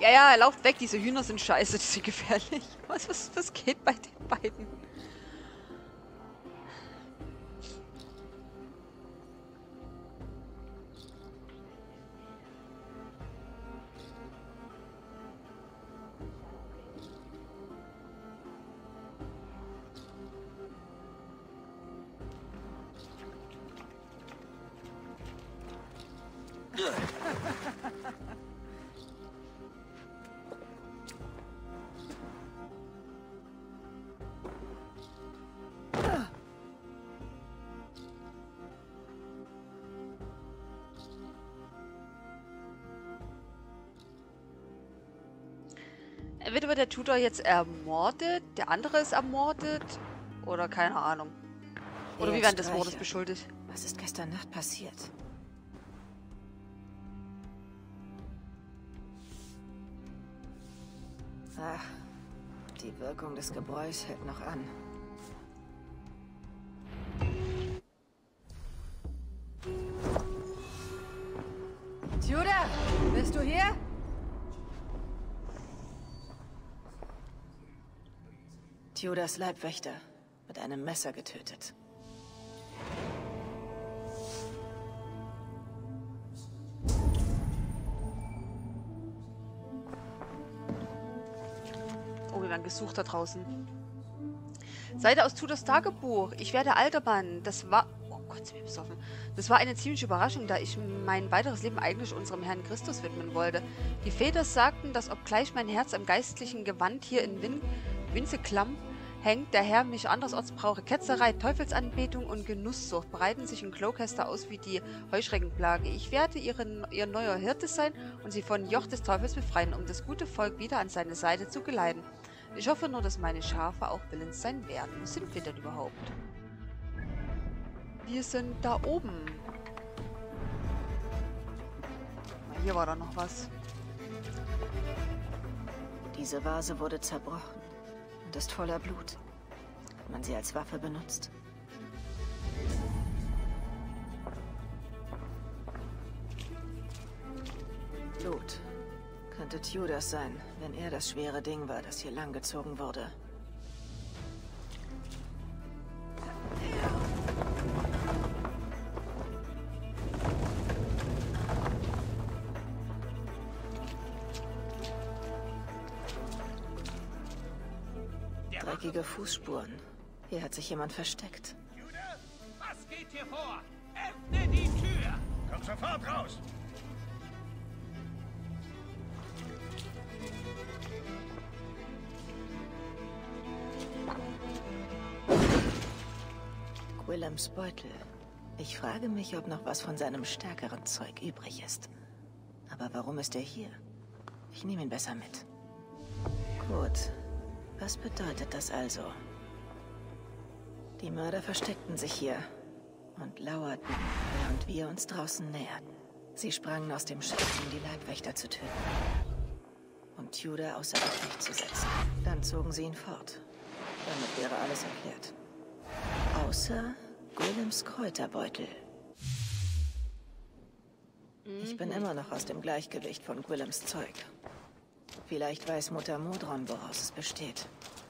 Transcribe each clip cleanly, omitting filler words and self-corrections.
Ja, ja, lauft weg. Diese Hühner sind scheiße. Die sind gefährlich. Was geht bei den beiden? Entweder wird der Tutor jetzt ermordet, der andere ist ermordet oder keine Ahnung. Oder wie werden des Mordes beschuldigt? Was ist gestern Nacht passiert? Ach, die Wirkung des Gebräus hält noch an. Judah, bist du hier? Judahs Leibwächter mit einem Messer getötet. Oh, wir werden gesucht da draußen. Seite aus Tudors Tagebuch. Ich werde alter Mann. Das war... Oh Gott, sind wir besoffen. Das war eine ziemliche Überraschung, da ich mein weiteres Leben eigentlich unserem Herrn Christus widmen wollte. Die Väter sagten, dass obgleich mein Herz am geistlichen Gewand hier in Winzeklamm hängt, der Herr mich andersorts brauche. Ketzerei, Teufelsanbetung und Genusssucht breiten sich in Glocester aus wie die Heuschreckenplage. Ich werde ihr neuer Hirte sein und sie von Joch des Teufels befreien, um das gute Volk wieder an seine Seite zu geleiten. Ich hoffe nur, dass meine Schafe auch willens sein werden. Wo sind wir denn überhaupt? Wir sind da oben. Hier war da noch was. Diese Vase wurde zerbrochen und ist voller Blut. Hat man sie als Waffe benutzt? Blut. Könnte Judas sein, wenn er das schwere Ding war, das hier langgezogen wurde. Dreckige Fußspuren. Hier hat sich jemand versteckt. Judah, was geht hier vor? Öffne die Tür! Komm sofort raus! Willems Beutel. Ich frage mich, ob noch was von seinem stärkeren Zeug übrig ist. Aber warum ist er hier? Ich nehme ihn besser mit. Gut. Was bedeutet das also? Die Mörder versteckten sich hier und lauerten, während wir uns draußen näherten. Sie sprangen aus dem Schiff, um die Leibwächter zu töten und Judah außer Gefecht zu setzen. Dann zogen sie ihn fort. Damit wäre alles erklärt. Außer Willems Kräuterbeutel. Ich bin immer noch aus dem Gleichgewicht von Willems Zeug. Vielleicht weiß Mutter Modron, woraus es besteht.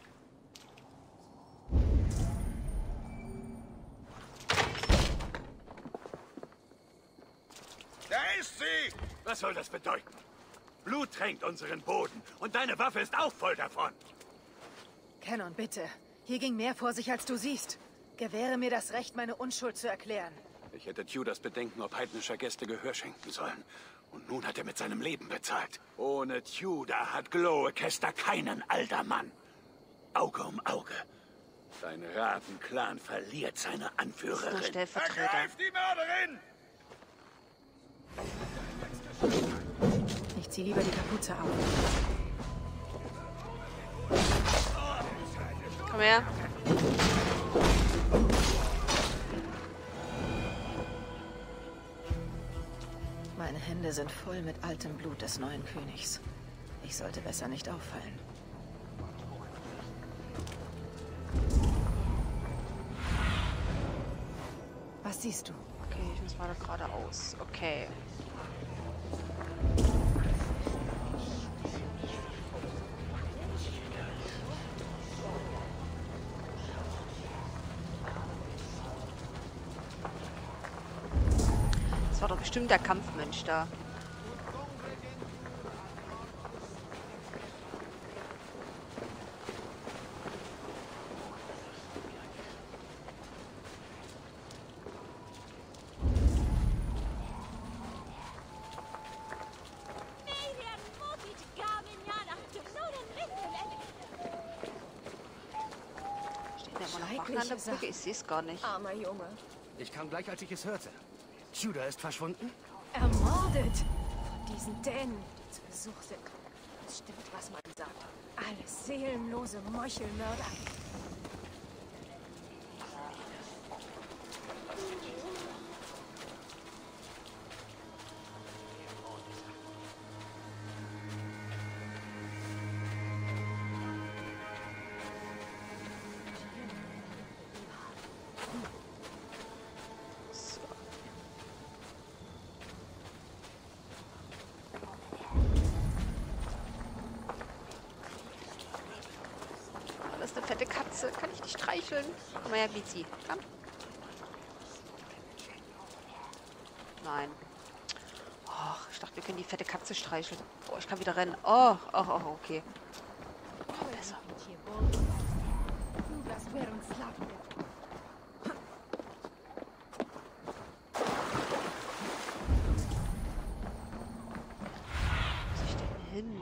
Da ist sie! Was soll das bedeuten? Blut tränkt unseren Boden und deine Waffe ist auch voll davon. Cannon, bitte. Hier ging mehr vor sich, als du siehst. Gewähre mir das Recht, meine Unschuld zu erklären. Ich hätte Judas Bedenken, ob heidnischer Gäste Gehör schenken sollen. Und nun hat er mit seinem Leben bezahlt. Ohne Judah hat Glocester keinen Aldermann. Auge um Auge. Dein Ravenclan verliert seine Anführerin. Das ist nur Stellvertreter. Ergreift die Mörderin! Ich zieh lieber die Kapuze auf. Komm her. Meine Hände sind voll mit altem Blut des neuen Königs. Ich sollte besser nicht auffallen. Was siehst du? Okay, ich muss mal da geradeaus. Okay. bestimmt der Kampfmönch da. Steht da immer noch Wachen an der Brücke? Ich sehe es gar nicht. Armer Junge. Ich kam gleich, als ich es hörte. Tudor ist verschwunden? Ermordet! Von diesen Dänen, die zu Besuch sind. Es stimmt, was man sagt. Alles seelenlose Meuchelmörder. Das ist eine fette Katze. Kann ich die streicheln? Naja, Bizi. Komm. Nein. Och, ich dachte, wir können die fette Katze streicheln. Oh, ich kann wieder rennen. Oh, okay. Oh, besser. Wo muss ich denn hin?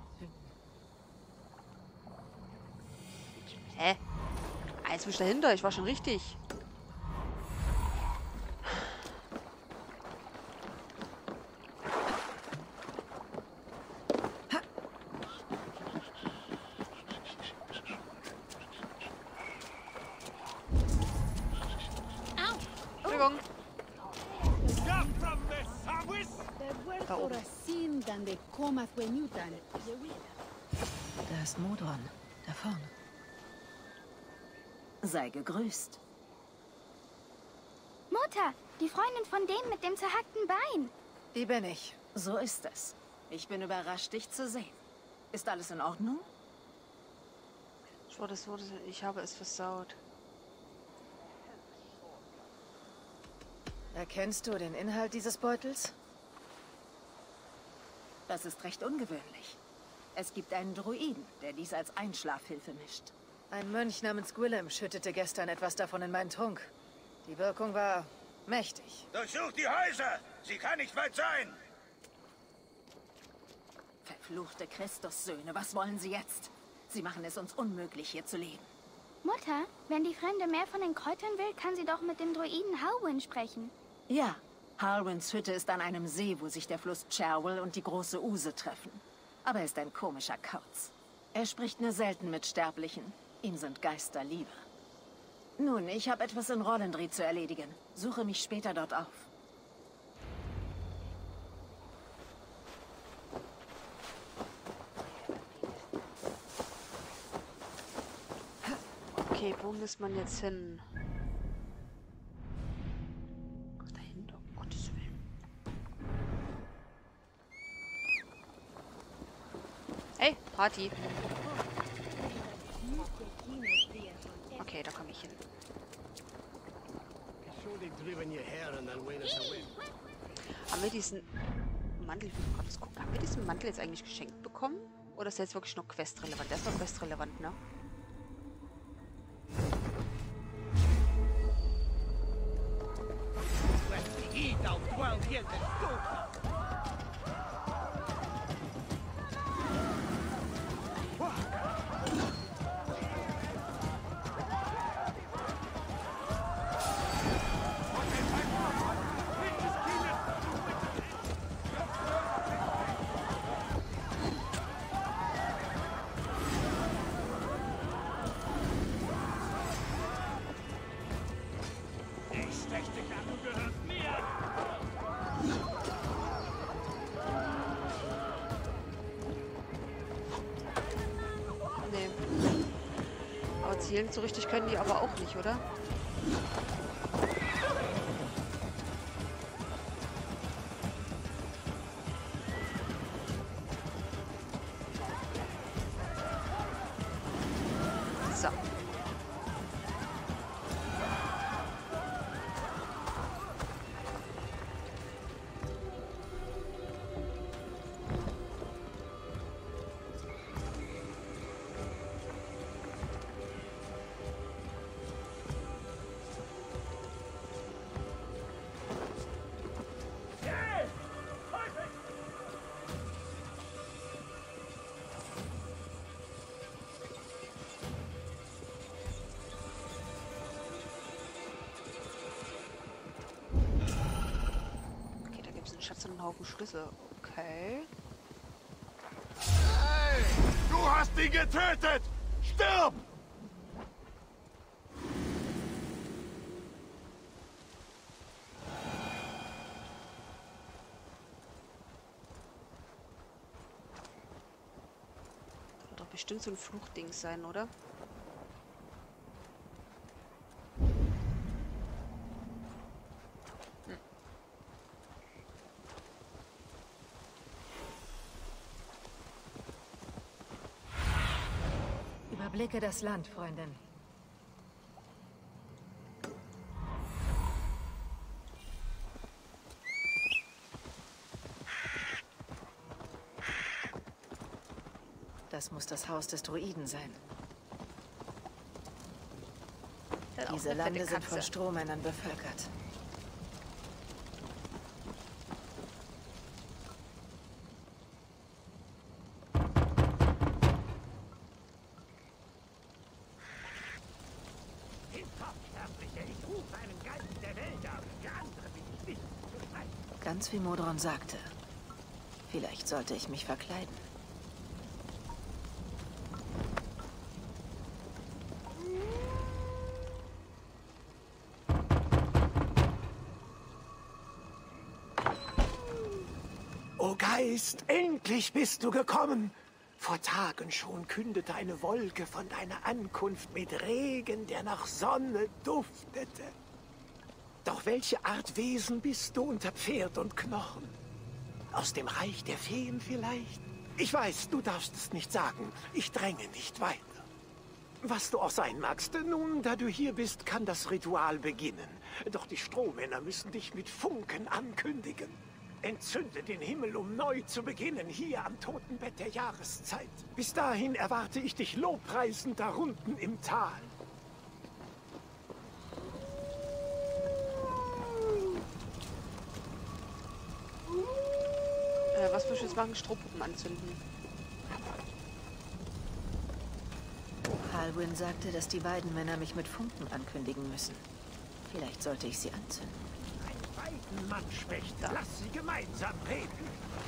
Hä? Jetzt bin ich dahinter. Ich war schon richtig. Entschuldigung. Da oben. Da ist Modron. Da vorne. Sei gegrüßt. Mutter, die Freundin von dem mit dem zerhackten Bein. Die bin ich. So ist es. Ich bin überrascht, dich zu sehen. Ist alles in Ordnung? Ich habe es versaut. Erkennst du den Inhalt dieses Beutels? Das ist recht ungewöhnlich. Es gibt einen Druiden, der dies als Einschlafhilfe mischt. Ein Mönch namens Gwillem schüttete gestern etwas davon in meinen Trunk. Die Wirkung war mächtig. Durchsucht die Häuser! Sie kann nicht weit sein! Verfluchte Christussöhne, was wollen sie jetzt? Sie machen es uns unmöglich, hier zu leben. Mutter, wenn die Fremde mehr von den Kräutern will, kann sie doch mit dem Druiden Harwin sprechen. Ja, Harwins Hütte ist an einem See, wo sich der Fluss Cherwell und die große Use treffen. Aber er ist ein komischer Kauz. Er spricht nur selten mit Sterblichen. Ihm sind Geister lieber. Nun, ich habe etwas in Rollendry zu erledigen. Suche mich später dort auf. Okay, wo muss man jetzt hin? Ach, dahinter, um Gottes Willen. Hey, Party. Okay, da komme ich hin. Haben wir diesen Mantel, ich will gerade gucken, haben wir diesen Mantel jetzt eigentlich geschenkt bekommen? Oder ist der jetzt wirklich noch questrelevant? Der ist noch questrelevant, ne? Nee. Aber zielen so richtig können die aber auch nicht, oder? So. ein Haufen Schlüssel. Okay. Hey! Du hast ihn getötet! Stirb! Das wird doch bestimmt so ein Fluchding sein, oder? Überblicke das Land, Freundin. Das muss das Haus des Druiden sein. Der hat auch Diese eine fette Lande sind von Katze. Strohmännern bevölkert. Ganz wie Modron sagte. Vielleicht sollte ich mich verkleiden. O Geist, endlich bist du gekommen. Vor Tagen schon kündete eine Wolke von deiner Ankunft mit Regen, der nach Sonne duftete. Doch welche Art Wesen bist du unter Pferd und Knochen? Aus dem Reich der Feen vielleicht? Ich weiß, du darfst es nicht sagen. Ich dränge nicht weiter. Was du auch sein magst, nun, da du hier bist, kann das Ritual beginnen. Doch die Strohmänner müssen dich mit Funken ankündigen. Entzünde den Himmel, um neu zu beginnen, hier am Totenbett der Jahreszeit. Bis dahin erwarte ich dich lobpreisend da unten im Tal. Was wir jetzt machen? Strohpuppen anzünden. Halwyn sagte, dass die beiden Männer mich mit Funken ankündigen müssen. Vielleicht sollte ich sie anzünden. Ein Weidenmann schwächt, lass sie gemeinsam reden.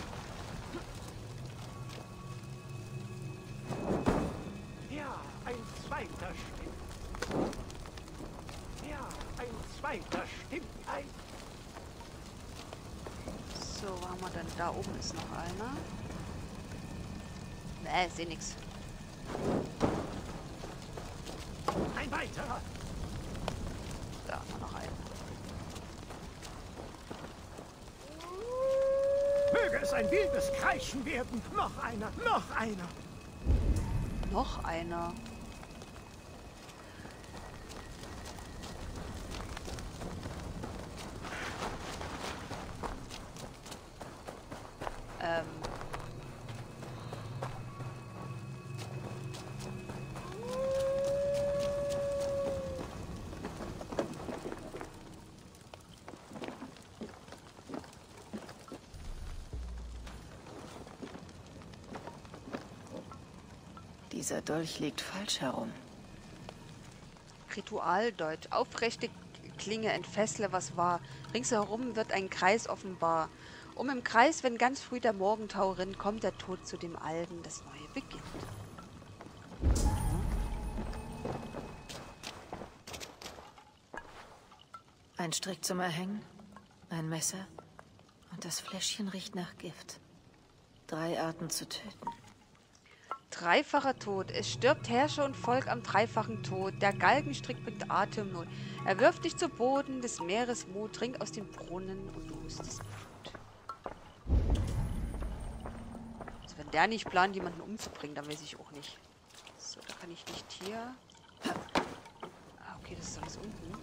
Ja, ein zweiter stimmt. Ja, ein zweiter stimmt ein. So, wo haben wir denn? Da oben ist noch einer. Nee, seh nix. Ein weiterer. Da haben wir noch einen. Möge es ein wildes Kreischen werden. Noch einer, noch einer. Noch einer. Dieser Dolch liegt falsch herum. Ritualdeutsch. Aufrechte Klinge entfessle, was war. Ringsherum wird ein Kreis offenbar. Im Kreis, wenn ganz früh der Morgentau rinnt, kommt der Tod zu dem Alten, das Neue beginnt. Ein Strick zum Erhängen, ein Messer und das Fläschchen riecht nach Gift. 3 Arten zu töten. Dreifacher Tod. Es stirbt Herrscher und Volk am dreifachen Tod. Der Galgenstrick bringt Atemnot. Er wirft dich zu Boden des Meeres Mut. Trink aus den Brunnen und du hustest Blut. Also wenn der nicht plant, jemanden umzubringen, dann weiß ich auch nicht. So, da kann ich nicht hier. Ah, okay, das ist alles unten.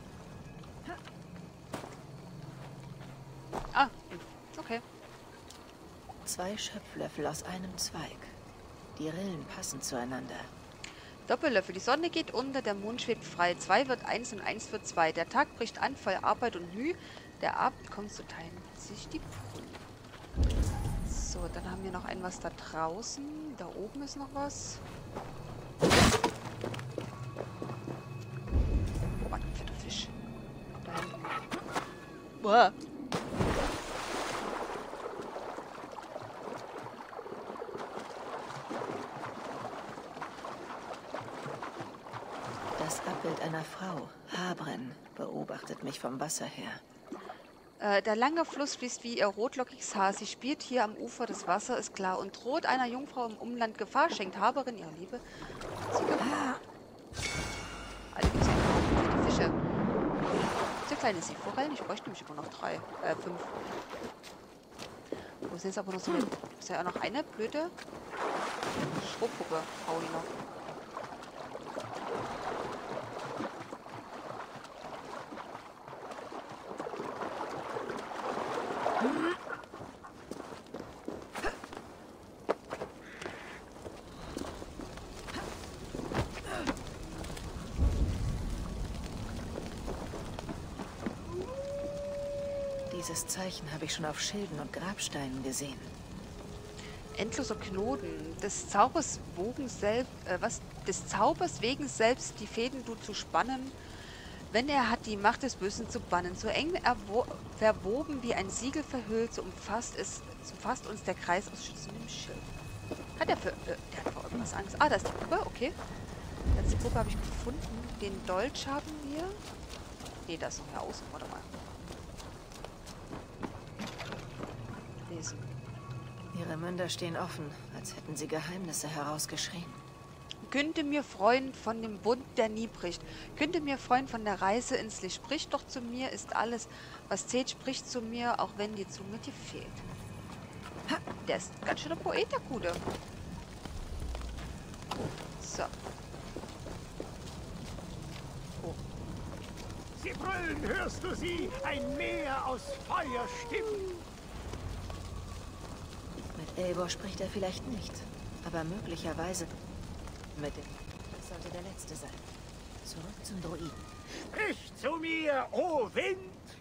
Ah, okay. 2 Schöpflöffel aus einem Zweig. Die Rillen passen zueinander. Doppellöffel. Die Sonne geht unter, der Mond schwebt frei. 2 wird 1 und 1 wird 2. Der Tag bricht an, voll Arbeit und Mühe. Der Abend kommt zu teilen sich die Brühe. So, dann haben wir noch ein was da draußen. Da oben ist noch was. Oh, was ein fetter Fisch. Da hinten. Boah. Bild einer Frau, Habren, beobachtet mich vom Wasser her. Der lange Fluss fließt wie ihr rotlockiges Haar. Sie spielt hier am Ufer, das Wasser ist klar und droht einer Jungfrau im Umland Gefahr, schenkt Haberin ihre Liebe. Sie Gefahr. Alle gibt es ja kleine Fische. Sehr kleine Seeforellen, ich bräuchte nämlich immer noch 5. Wo sind jetzt aber noch so eine... Ist ja auch noch eine blöde Strohpuppe. Hau die noch. Dieses Zeichen habe ich schon auf Schilden und Grabsteinen gesehen. Endloser Knoten. Des Zaubers wegen selbst die Fäden du zu spannen, wenn er hat die Macht des Bösen zu bannen. So eng verwoben wie ein Siegel verhüllt, so umfasst uns der Kreis aus schützendem Schild. Der hat vor irgendwas Angst. Ah, da ist die Puppe, okay. Die letzte Puppe habe ich gefunden. Den Dolch haben wir. Nee, da ist noch mehr außen. Warte mal. Lesen. Ihre Münder stehen offen, als hätten sie Geheimnisse herausgeschrien. Künde mir, Freund, von dem Bund, der nie bricht. Künde mir, Freund, von der Reise ins Licht. Sprich doch zu mir, ist alles, was zählt, spricht zu mir, auch wenn die Zunge dir fehlt. Ha, der ist ein ganz schöner Poet, der Gute. So. Oh. Sie brüllen, hörst du sie? Ein Meer aus Feuerstimmen. Mit Eivor spricht er vielleicht nicht, aber möglicherweise mit dem... Das sollte der letzte sein. Zurück zum Druiden. Sprich zu mir, o Wind!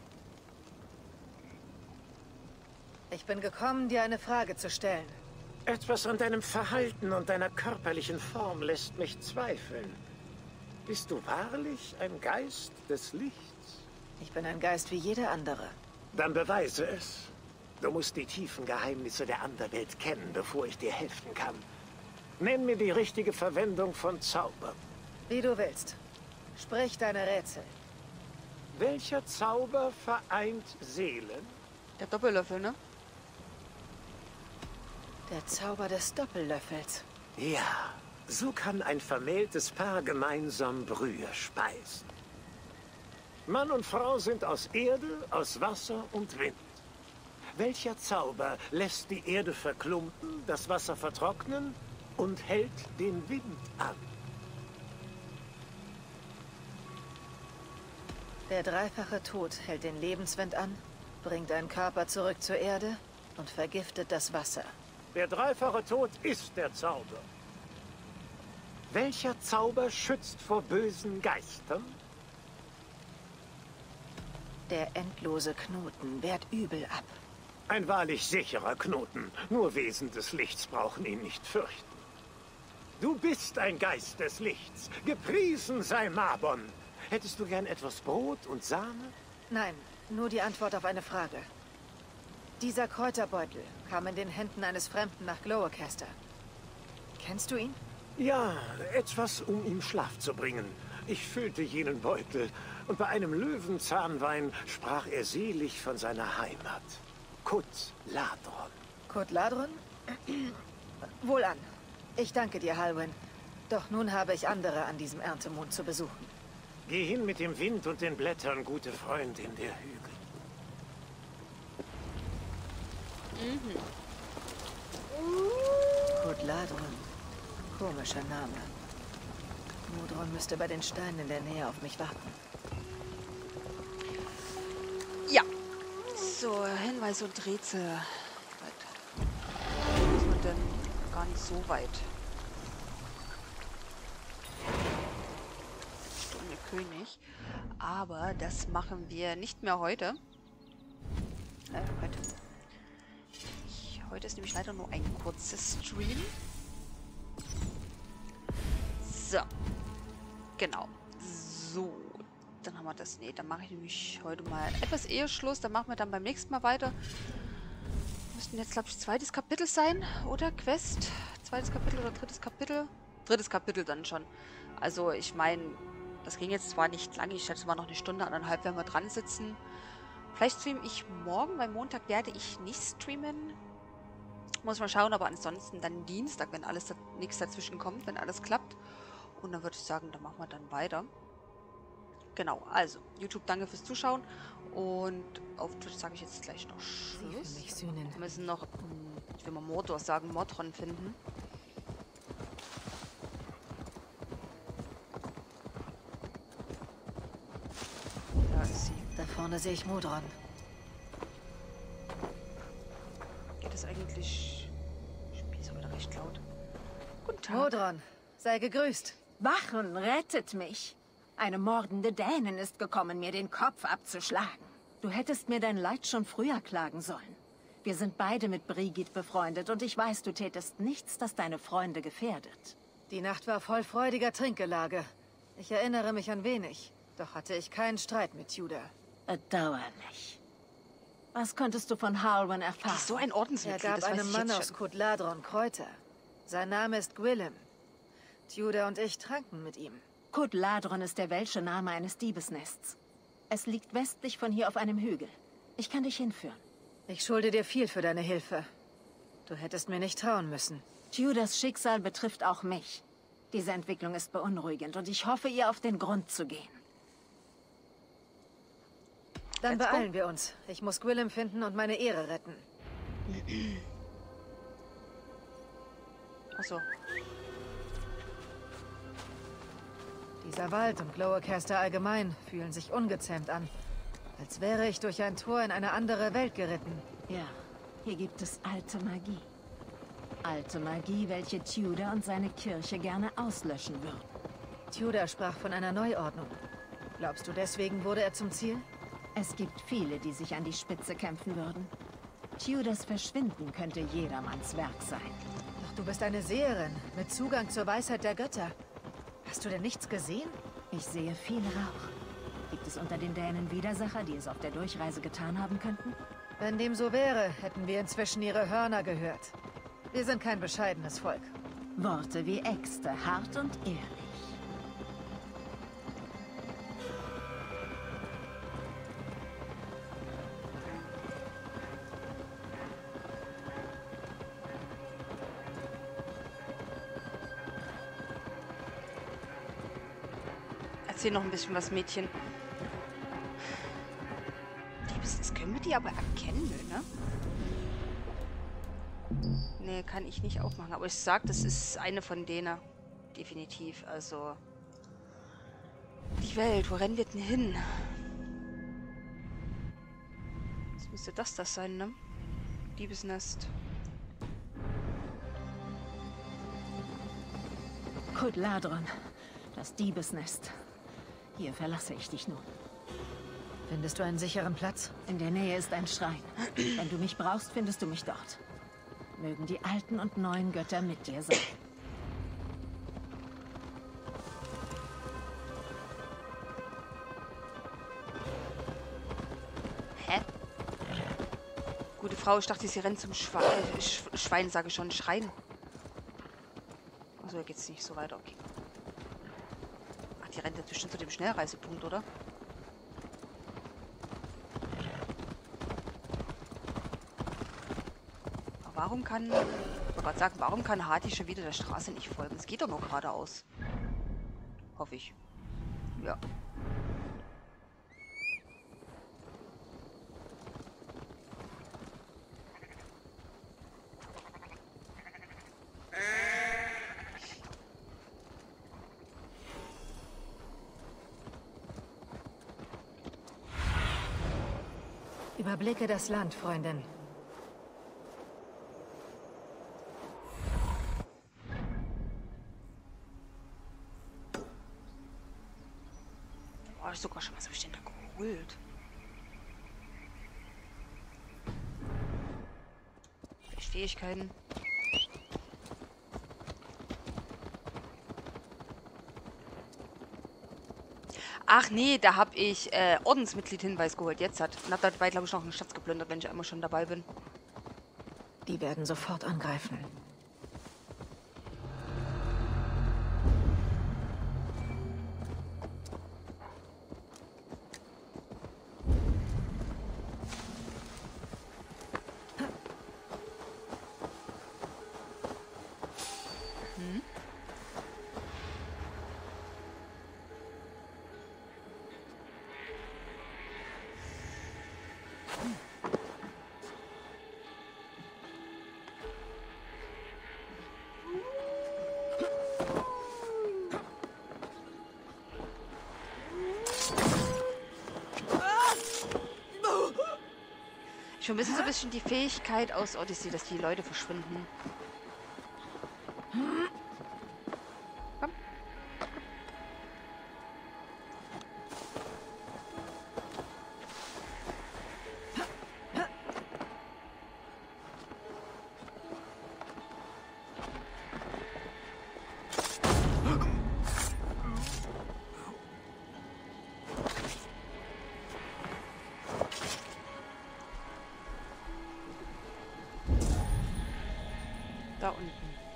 Ich bin gekommen, dir eine Frage zu stellen. Etwas an deinem Verhalten und deiner körperlichen Form lässt mich zweifeln. Bist du wahrlich ein Geist des Lichts? Ich bin ein Geist wie jeder andere. Dann beweise es. Du musst die tiefen Geheimnisse der Anderwelt kennen, bevor ich dir helfen kann. Nenn mir die richtige Verwendung von Zaubern. Wie du willst. Sprich deine Rätsel. Welcher Zauber vereint Seelen? Der Doppellöffel, ne? Der Zauber des Doppellöffels. Ja, so kann ein vermähltes Paar gemeinsam Brühe speisen. Mann und Frau sind aus Erde, aus Wasser und Wind. Welcher Zauber lässt die Erde verklumpen, das Wasser vertrocknen und hält den Wind an? Der dreifache Tod hält den Lebenswind an, bringt einen Körper zurück zur Erde und vergiftet das Wasser. Der dreifache Tod ist der Zauber. Welcher Zauber schützt vor bösen Geistern? Der endlose Knoten wehrt Übel ab. Ein wahrlich sicherer Knoten. Nur Wesen des Lichts brauchen ihn nicht fürchten. Du bist ein Geist des Lichts. Gepriesen sei Mabon. Hättest du gern etwas Brot und Sahne? Nein, nur die Antwort auf eine Frage. Dieser Kräuterbeutel kam in den Händen eines Fremden nach Glowacaster. Kennst du ihn? Ja, etwas, um ihm Schlaf zu bringen. Ich füllte jenen Beutel und bei einem Löwenzahnwein sprach er selig von seiner Heimat. Kut Ladron. Kut Ladron? Wohlan. Ich danke dir, Halwyn. Doch nun habe ich andere an diesem Erntemond zu besuchen. Geh hin mit dem Wind und den Blättern, gute Freundin der Hügel. Kut Ladron. Komischer Name. Modron müsste bei den Steinen in der Nähe auf mich warten. Ja. So, Hinweise und Rätsel. Ist man denn gar nicht so weit? Stunde König. Aber das machen wir nicht mehr heute. Heute ist nämlich leider nur ein kurzes Stream. So. Genau. So. Dann haben wir das. Nee, dann mache ich nämlich heute mal etwas eher Schluss. Dann machen wir dann beim nächsten Mal weiter. Müssten jetzt, glaube ich, zweites Kapitel sein, oder? Quest? Zweites Kapitel oder drittes Kapitel? Drittes Kapitel dann schon. Also, ich meine, Das ging jetzt zwar nicht lange, ich schätze mal noch eine Stunde, 1,5 werden wir dran sitzen. Vielleicht streame ich morgen, weil Montag werde ich nicht streamen. Muss mal schauen, aber ansonsten dann Dienstag, wenn alles nichts dazwischen kommt, wenn alles klappt. Und dann würde ich sagen, dann machen wir dann weiter. Genau, also YouTube, danke fürs Zuschauen. Und auf Twitch sage ich jetzt gleich noch Schluss. Wir müssen noch, ich will mal Mordor sagen, Mordron finden. Da ist sie. Da vorne sehe ich Modron. Geht es eigentlich... Spiel ist wieder recht laut. Guten Tag. Modron, sei gegrüßt. Wachen, rettet mich! Eine mordende Dänin ist gekommen, mir den Kopf abzuschlagen. Du hättest mir dein Leid schon früher klagen sollen. Wir sind beide mit Brigid befreundet und ich weiß, du tätest nichts, das deine Freunde gefährdet. Die Nacht war voll freudiger Trinkgelage. Ich erinnere mich an wenig, doch hatte ich keinen Streit mit Tudor. Bedauerlich. Was konntest du von Harwin Die erfahren? ist so ein Er Ordensmitglied, gab das weiß einem ich Mann jetzt aus schon. Kudladron Kräuter. Sein Name ist Gwillem. Tudor und ich tranken mit ihm. Kudladron ist der welsche Name eines Diebesnests. Es liegt westlich von hier auf einem Hügel. Ich kann dich hinführen. Ich schulde dir viel für deine Hilfe. Du hättest mir nicht trauen müssen. Tudors Schicksal betrifft auch mich. Diese Entwicklung ist beunruhigend und ich hoffe, ihr auf den Grund zu gehen. Dann Let's go. beeilen wir uns. Ich muss Gwillem finden und meine Ehre retten. Achso. Dieser Wald und Glowacaster allgemein fühlen sich ungezähmt an. Als wäre ich durch ein Tor in eine andere Welt geritten. Ja, hier gibt es alte Magie. Alte Magie, welche Tudor und seine Kirche gerne auslöschen würden. Tudor sprach von einer Neuordnung. Glaubst du, deswegen wurde er zum Ziel? Es gibt viele, die sich an die Spitze kämpfen würden. Tudors Verschwinden könnte jedermanns Werk sein. Doch du bist eine Seherin mit Zugang zur Weisheit der Götter. Hast du denn nichts gesehen? Ich sehe viel Rauch. Gibt es unter den Dänen Widersacher, die es auf der Durchreise getan haben könnten? Wenn dem so wäre, hätten wir inzwischen ihre Hörner gehört. Wir sind kein bescheidenes Volk. Worte wie Äxte, hart und ehrlich. Erzähl noch ein bisschen was, Mädchen. Das können wir die aber erkennen, ne? Nee, kann ich nicht aufmachen. Aber ich sag, das ist eine von denen. Definitiv. Also. Die Welt, wo rennen wir denn hin? Was müsste das sein, ne? Diebesnest. Kudladron, das Diebesnest. Hier verlasse ich dich nun. Findest du einen sicheren Platz? In der Nähe ist ein Schrein. Wenn du mich brauchst, findest du mich dort. Mögen die alten und neuen Götter mit dir sein. Hä? Gute Frau, ich dachte, sie rennt zum Schwein, sage ich schon, Schrein. Also hier geht's nicht so weiter, okay. Ach, die rennt jetzt bestimmt zu dem Schnellreisepunkt, oder? Aber warum kann... Ich wollte gerade sagen, warum kann Hati schon wieder der Straße nicht folgen? Es geht doch nur geradeaus. Hoffe ich. Ja. Überblicke das Land, Freundin. Oh, ich sogar schon was habe ich denn da geholt? Vielleicht Fähigkeiten. Ach nee, da habe ich Ordensmitglied-Hinweis geholt. Jetzt hat. Und habe dabei, glaube ich, noch einen Schatz geplündert, wenn ich einmal schon dabei bin. Die werden sofort angreifen. vermisse so ein bisschen die Fähigkeit aus Odyssey, dass die Leute verschwinden. Komm. Da unten.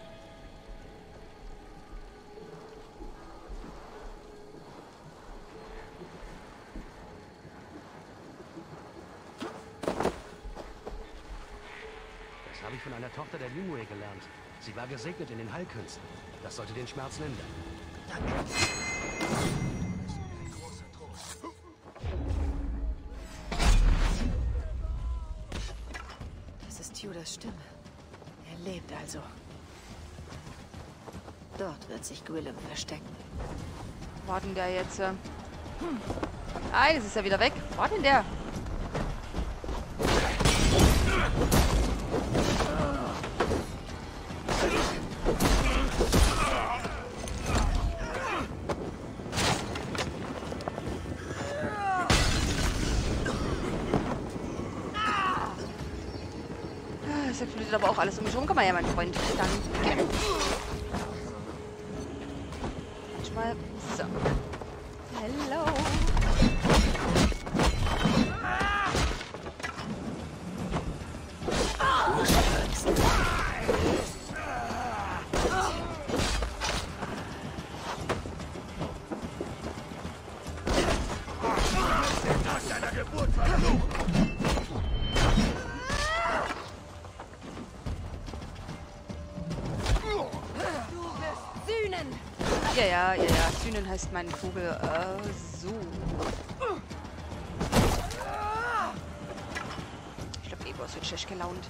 Das habe ich von einer Tochter der Lingui gelernt. Sie war gesegnet in den Heilkünsten. Das sollte den Schmerz lindern. Das ist Judas Stimme. Er lebt also. Dort wird sich Gwillem verstecken. War denn der jetzt? Ah, jetzt ist er wieder weg. War denn der? Das explodiert aber auch alles um mich rum. Komm mal her, mein Freund. Danke. Manchmal. So. Hello. Ja. Sühnen heißt mein Vogel. So. Ich glaube, Ebos wird schlecht gelaunt.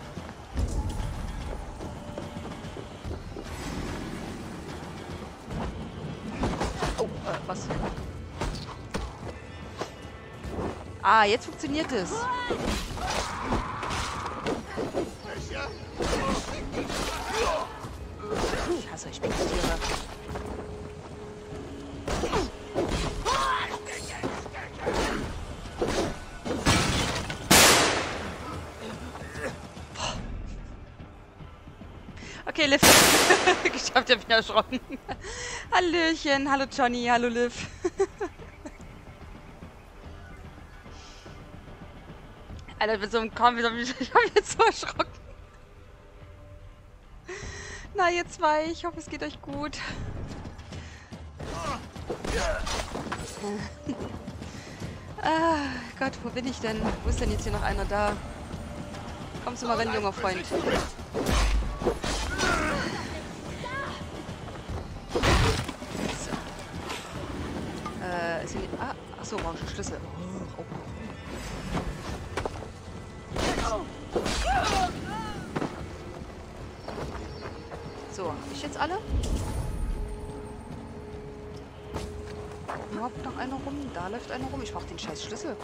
Oh, was? Ah, jetzt funktioniert es. Ich hasse euch Tiere. Okay, Liv. Geschafft, ich hab mich erschrocken. Hallöchen, hallo Johnny, hallo Liv. Alter, mit so einem Kampf, ich hab mich jetzt so erschrocken. Na, ihr zwei, ich hoffe, es geht euch gut. Ah, Gott, wo bin ich denn? Wo ist denn jetzt hier noch einer da? Kommst du mal rein, junger Freund. So. Ist hier nicht... Achso, orange Schlüssel. Oh. So, hab ich jetzt alle? Überhaupt noch einer rum? Da läuft einer rum. Ich brauche den scheiß Schlüssel.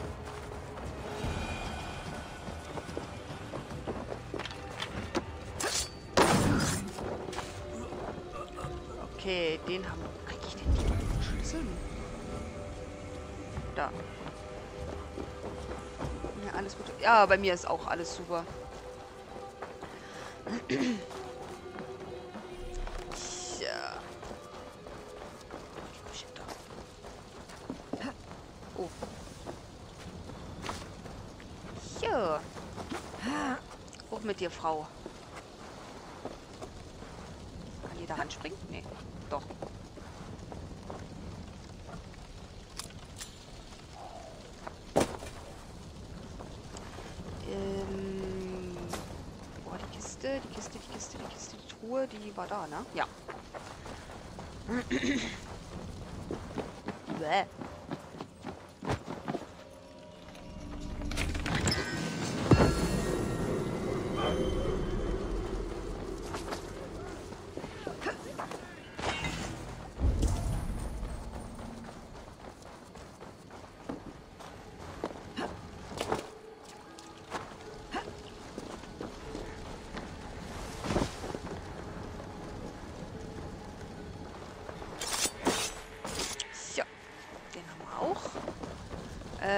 Okay, den haben wir. Krieg ich den Schlüssel? Da. Ja, alles gut. Ja, bei mir ist auch alles super. Ja. Oh. Ja. Hoch mit dir, Frau. Kann die da ranspringen? Nee. Doch. Boah, die Kiste, die Truhe, die war da, ne? Ja. Bäh.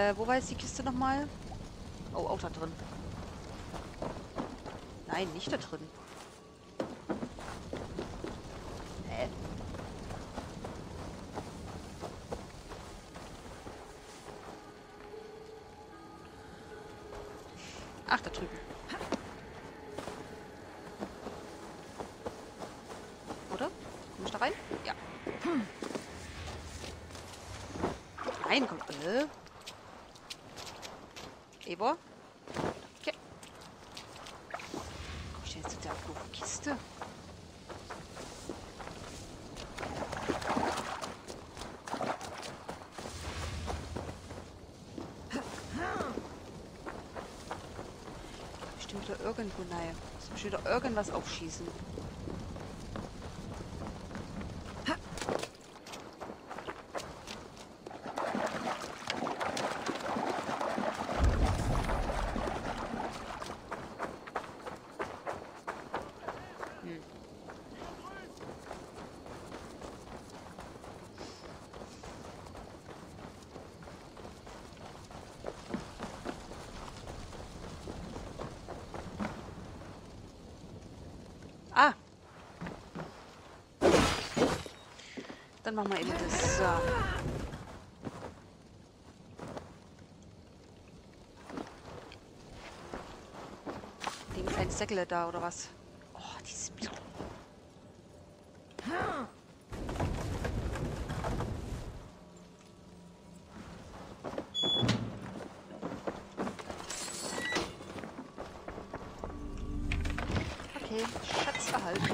Wo war jetzt die Kiste nochmal? Oh, auch da drin. Nein, nicht da drin. Ach, da drüben. Oder? Komm ich da rein? Ja. Nein, komm. Eber? Okay. Komm ich denn jetzt zu der doofen Kiste? Bestimmt wieder irgendwo nahe. Muss mich wieder irgendwas aufschießen. Ah! Dann machen wir eben das. So. Den kleinen Säckle da, oder was? Oh, dieses Bild. Okay, Schatz erhalten.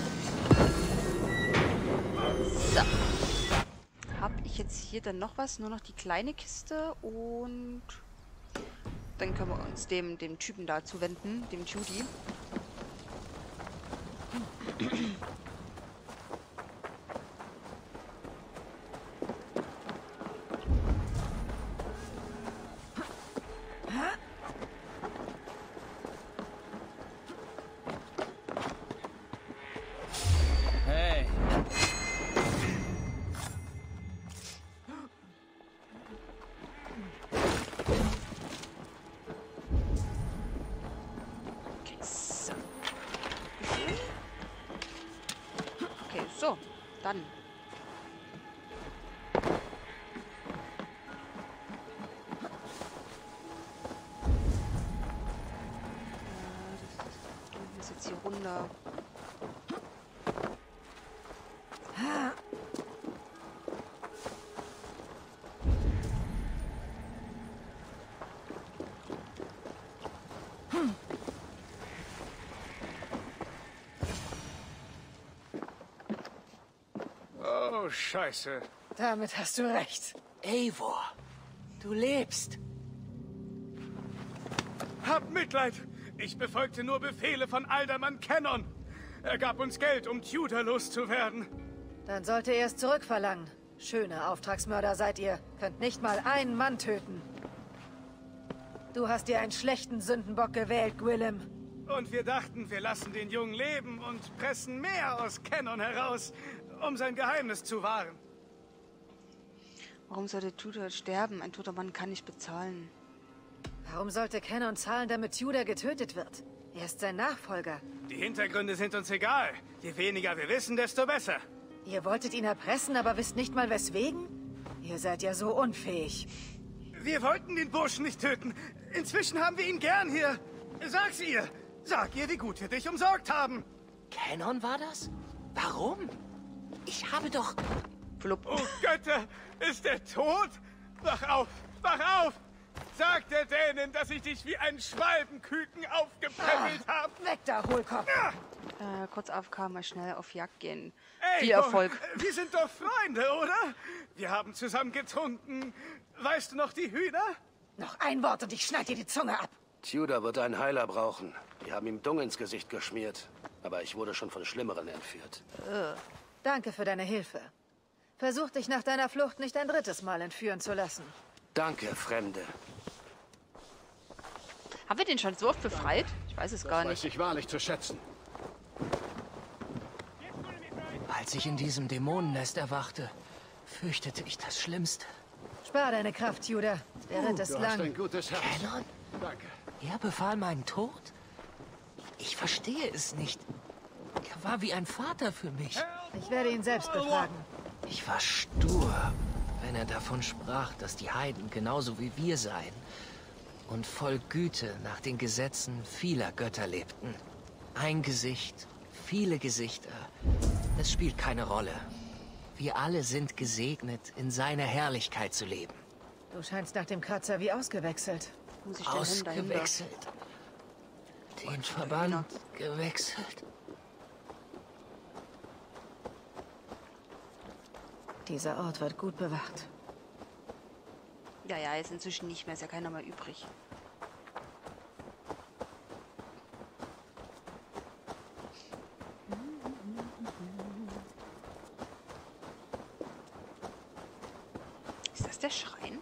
So. Habe ich jetzt hier dann noch was? Nur noch die kleine Kiste und dann können wir uns dem Typen da zuwenden, dem Judy. Hey. Okay, so. Okay, so. Dann. Das ist jetzt hier runter. Oh, Scheiße. Damit hast du recht. Eivor, du lebst. Hab Mitleid! Ich befolgte nur Befehle von Alderman Cannon. Er gab uns Geld, um Tudor loszuwerden. Dann sollte er es zurückverlangen. Schöne Auftragsmörder seid ihr. Könnt nicht mal einen Mann töten. Du hast dir einen schlechten Sündenbock gewählt, Gwillem. Und wir dachten, wir lassen den Jungen leben und pressen mehr aus Cannon heraus, um sein Geheimnis zu wahren. Warum sollte Tudor sterben? Ein toter Mann kann nicht bezahlen. Warum sollte Cannon zahlen, damit Tudor getötet wird? Er ist sein Nachfolger. Die Hintergründe sind uns egal. Je weniger wir wissen, desto besser. Ihr wolltet ihn erpressen, aber wisst nicht mal weswegen? Ihr seid ja so unfähig. Wir wollten den Burschen nicht töten. Inzwischen haben wir ihn gern hier. Sag's ihr. Sag ihr, wie gut wir dich umsorgt haben. Cannon war das? Warum? Ich habe doch... Flupp. Oh Götter, ist er tot? Wach auf, wach auf! Sag der Dänin, dass ich dich wie ein Schwalbenküken aufgepäppelt habe. Weg da, Hohlkopf! Kurz AFK, mal schnell auf Jagd gehen. Ey, Viel Erfolg. Wir sind doch Freunde, oder? Wir haben zusammen getrunken. Weißt du noch die Hühner? Noch ein Wort und ich schneid dir die Zunge ab. Tudor wird einen Heiler brauchen. Die haben ihm Dung ins Gesicht geschmiert. Aber ich wurde schon von Schlimmeren entführt. Danke für deine Hilfe. Versuch dich nach deiner Flucht nicht ein drittes Mal entführen zu lassen. Danke, Fremde. Haben wir den schon so oft befreit? Ich weiß es gar nicht. Weiß ich wahrlich zu schätzen. Als ich in diesem Dämonennest erwachte, fürchtete ich das Schlimmste. Spar deine Kraft, Judah. Der Ritt ist Du hast lang. ein gutes Herz. Canon? Danke. Er befahl meinen Tod? Ich verstehe es nicht. Er war wie ein Vater für mich. Ich werde ihn selbst befragen. Ich war stur, wenn er davon sprach, dass die Heiden genauso wie wir seien und voll Güte nach den Gesetzen vieler Götter lebten. Ein Gesicht, viele Gesichter. Es spielt keine Rolle. Wir alle sind gesegnet, in seiner Herrlichkeit zu leben. Du scheinst nach dem Kratzer wie ausgewechselt. Muss ich denn hin dahinter? Ausgewechselt. Den Verband gewechselt. Dieser Ort wird gut bewacht. Ja, ja, jetzt inzwischen nicht mehr. Ist ja keiner mehr übrig. Ist das der Schrein?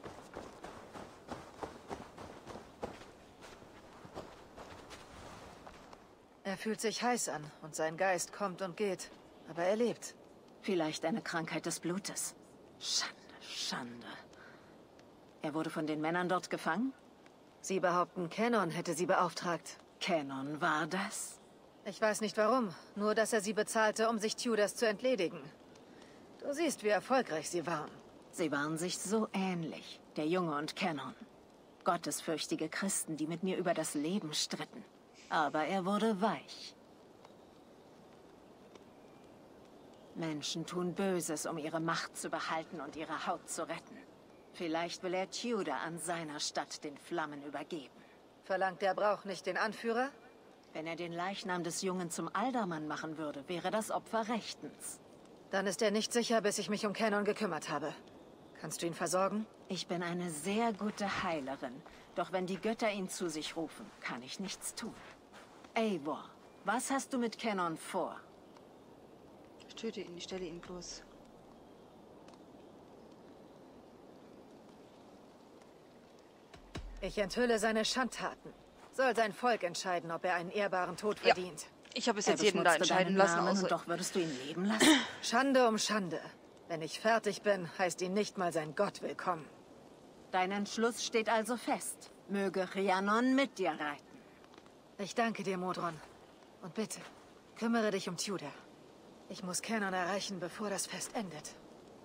Er fühlt sich heiß an und sein Geist kommt und geht. Aber er lebt. Vielleicht eine Krankheit des Blutes. Schande, Schande. Er wurde von den Männern dort gefangen? Sie behaupten, Canon hätte sie beauftragt. Canon war das? Ich weiß nicht warum, nur dass er sie bezahlte, um sich Tudors zu entledigen. Du siehst, wie erfolgreich sie waren. Sie waren sich so ähnlich, der Junge und Canon. Gottesfürchtige Christen, die mit mir über das Leben stritten. Aber er wurde weich. Menschen tun Böses, um ihre Macht zu behalten und ihre Haut zu retten. Vielleicht will er Tudor an seiner Stadt den Flammen übergeben. Verlangt der Brauch nicht den Anführer? Wenn er den Leichnam des Jungen zum Aldermann machen würde, wäre das Opfer rechtens. Dann ist er nicht sicher, bis ich mich um Canon gekümmert habe. Kannst du ihn versorgen? Ich bin eine sehr gute Heilerin. Doch wenn die Götter ihn zu sich rufen, kann ich nichts tun. Eivor, was hast du mit Canon vor? Ich töte ihn, ich stelle ihn bloß. Ich enthülle seine Schandtaten. Soll sein Volk entscheiden, ob er einen ehrbaren Tod verdient. Ich habe es Er jetzt jeden da beschmutzte entscheiden deinen lassen, Namen, außer... und doch würdest du ihn leben lassen? Schande um Schande. Wenn ich fertig bin, heißt ihn nicht mal sein Gott willkommen. Dein Entschluss steht also fest. Möge Rhiannon mit dir reiten. Ich danke dir, Modron. Und bitte, kümmere dich um Tudor. Ich muss Canon erreichen, bevor das Fest endet.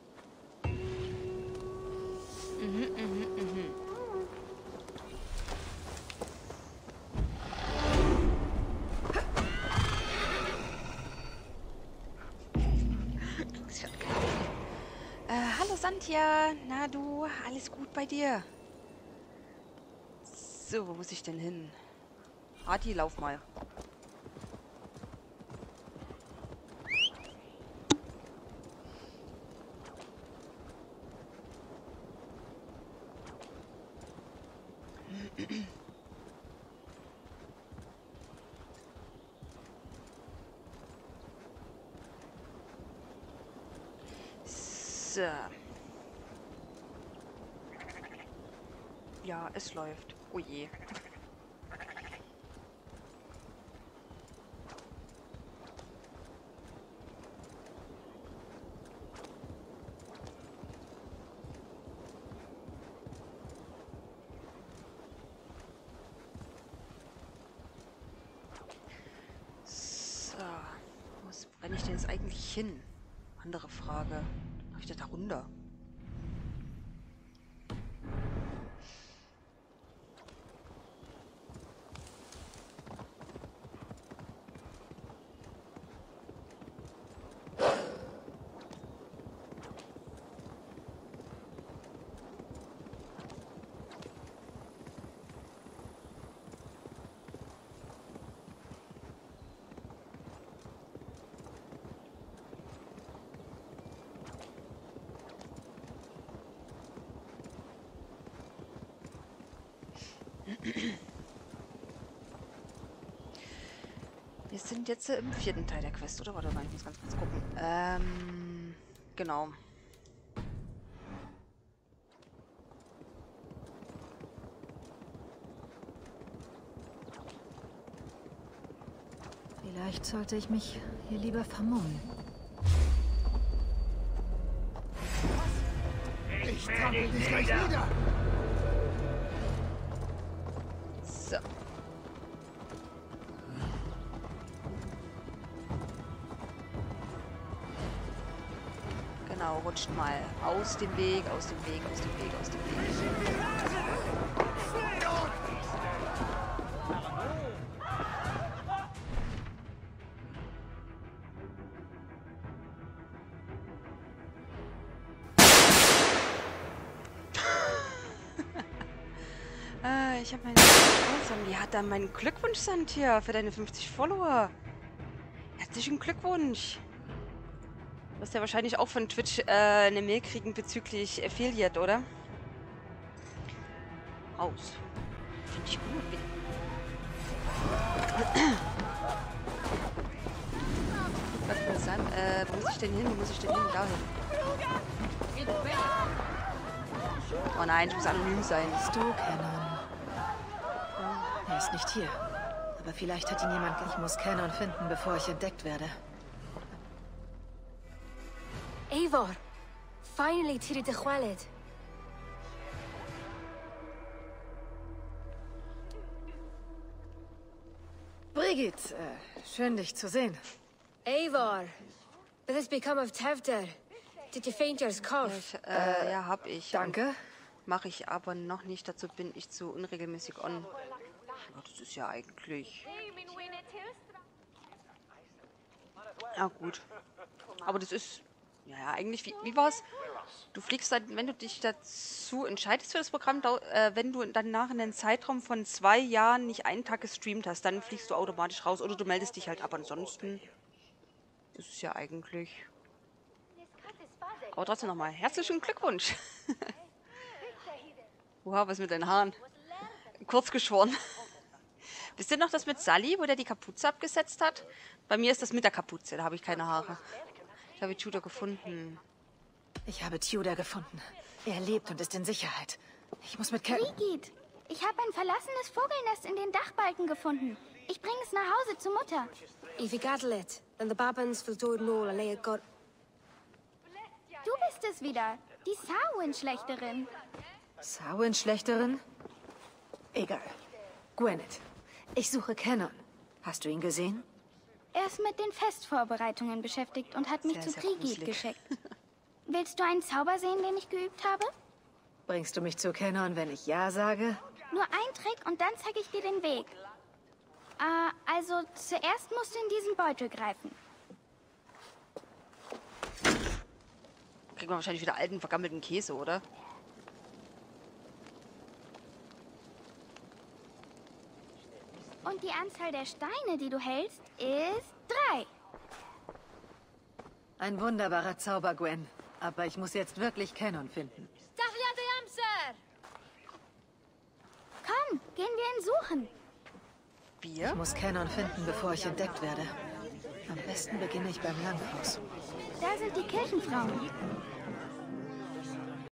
Hallo Santja, na du, alles gut bei dir? So, wo muss ich denn hin? Hadi, lauf mal. So. Ja, es läuft. Oh je. So. Wo renne ich denn jetzt eigentlich hin? Andere Frage. Habe ich da runter? Wir sind jetzt im 4. Teil der Quest, oder? Warte mal, ich muss ganz kurz gucken. Genau. Vielleicht sollte ich mich hier lieber vermummen. Ich Ich trampel dich gleich nieder. So. Genau, rutscht mal aus dem Weg, aus dem Weg, aus dem Weg, aus dem Weg. Ich habe meine Wie hat dann meinen Glückwunsch, Santia, für deine 50 Follower. Herzlichen Glückwunsch. Du wirst ja wahrscheinlich auch von Twitch eine Mail kriegen bezüglich Affiliate, oder? Raus. Finde ich gut. Wo muss ich denn hin? Wo muss ich denn hin? Dahin. Oh nein, ich muss anonym sein. Bist du, Canon? Er ist nicht hier. Aber vielleicht hat ihn jemand... Ich muss Canon finden, bevor ich entdeckt werde. Eivor! Finally tiri de chwaled. Brigitte, schön dich zu sehen. Eivor! What has become of Tevder? Did you faint your scarf? Ja, hab ich. Danke. Mache ich aber noch nicht. Dazu bin ich zu unregelmäßig on. Oh, das ist ja eigentlich... Ja, gut. Aber das ist... Ja, eigentlich, wie war's? Du fliegst dann, wenn du dich dazu entscheidest für das Programm, wenn du dann nach einem Zeitraum von 2 Jahren nicht einen Tag gestreamt hast, dann fliegst du automatisch raus oder du meldest dich halt ab. Ansonsten ist es ja eigentlich... Aber trotzdem nochmal, herzlichen Glückwunsch. Wow, was mit deinen Haaren? Kurz geschoren. Wisst ihr noch das mit Sully, wo der die Kapuze abgesetzt hat? Bei mir ist das mit der Kapuze, da habe ich keine Haare. Ich habe Tudor gefunden. Ich habe Tudor gefunden. Er lebt und ist in Sicherheit. Ich muss mit Brigitte, ich habe ein verlassenes Vogelnest in den Dachbalken gefunden. Ich bringe es nach Hause zu Mutter. If you got it, then the babans will do it all, allee got. Du bist es wieder, die Samhain-Schlechterin. Samhain-Schlechterin? Egal. Gwyneth, ich suche Canon. Hast du ihn gesehen? Er ist mit den Festvorbereitungen beschäftigt und hat mich zu Brigitte geschickt. Willst du einen Zauber sehen, den ich geübt habe? Bringst du mich zu Canon, wenn ich Ja sage? Nur ein Trick und dann zeige ich dir den Weg. Also zuerst musst du in diesen Beutel greifen. Kriegen wir wahrscheinlich wieder alten, vergammelten Käse, oder? Und die Anzahl der Steine, die du hältst, ist 3. Ein wunderbarer Zauber, Gwen. Aber ich muss jetzt wirklich Canon finden. Komm, gehen wir ihn suchen. Ich muss Canon finden, bevor ich entdeckt werde. Am besten beginne ich beim Langhaus. Da sind die Kirchenfrauen.